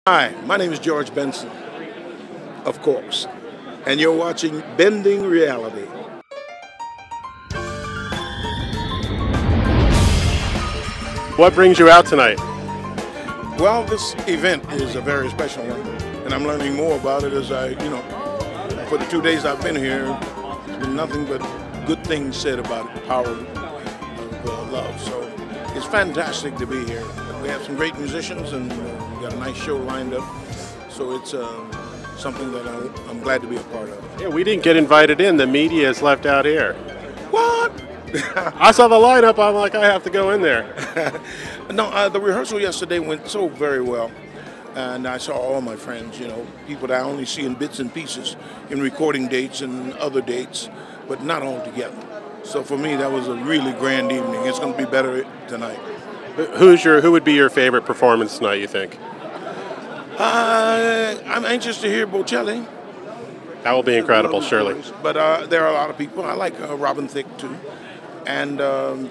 Hi, my name is George Benson, of course, and you're watching Bending Reality. What brings you out tonight? Well, this event is a very special one, and I'm learning more about it as for the 2 days I've been here, there's been nothing but good things said about the power of love. So it's fantastic to be here. We have some great musicians, and we got a nice show lined up. So it's something that I'm glad to be a part of. Yeah, we didn't get invited in. The media is left out here. What? I saw the lineup. I'm like, I have to go in there. No, the rehearsal yesterday went so very well. And I saw all my friends, people that I only see in bits and pieces in recording dates and other dates, but not all together. So for me, that was a really grand evening. It's going to be better tonight. Who would be your favorite performance tonight, you think? I'm anxious to hear Bocelli. That will be incredible, surely. But there are a lot of people. I like Robin Thicke, too. And,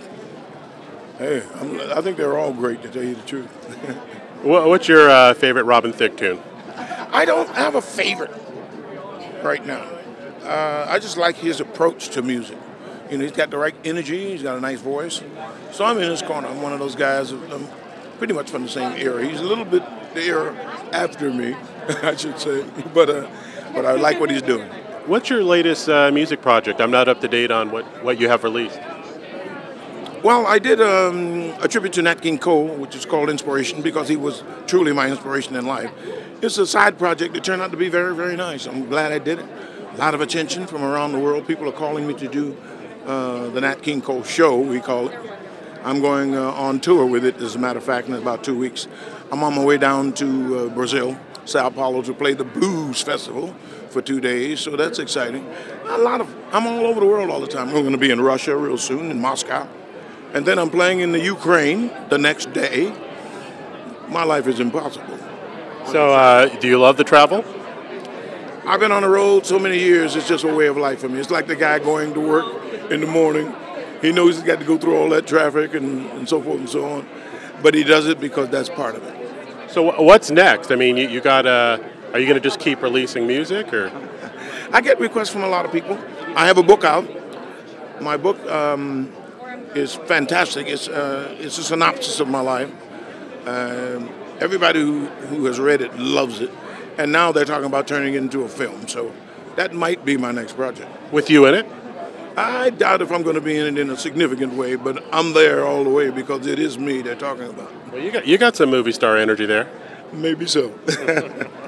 hey, I think they're all great, to tell you the truth. What's your favorite Robin Thicke tune? I don't have a favorite right now. I just like his approach to music. He's got the right energy. He's got a nice voice. So I'm in his corner. I'm one of those guys. I'm pretty much from the same era. He's a little bit the era after me, I should say. But I like what he's doing. What's your latest music project? I'm not up to date on what you have released. Well, I did a tribute to Nat King Cole, which is called Inspiration, because he was truly my inspiration in life. It's a side project that turned out to be very, very nice. I'm glad I did it. A lot of attention from around the world. People are calling me to do the Nat King Cole show, we call it. I'm going on tour with it, as a matter of fact, in about 2 weeks. I'm on my way down to Brazil, Sao Paulo, to play the Blues Festival for 2 days, so that's exciting. I'm all over the world all the time. I'm going to be in Russia real soon, in Moscow. And then I'm playing in the Ukraine the next day. My life is impossible. So, do you love the travel? I've been on the road so many years, it's just a way of life for me. It's like the guy going to work in the morning. He knows he's got to go through all that traffic and so forth and so on. But he does it because that's part of it. So what's next? I mean, are you going to just keep releasing music, or? I get requests from a lot of people. I have a book out. My book is fantastic. It's a synopsis of my life. Everybody who has read it loves it. And now they're talking about turning it into a film. So that might be my next project. With you in it? I doubt if I'm going to be in it in a significant way, but I'm there all the way because it is me they're talking about. Well, you got some movie star energy there. Maybe so.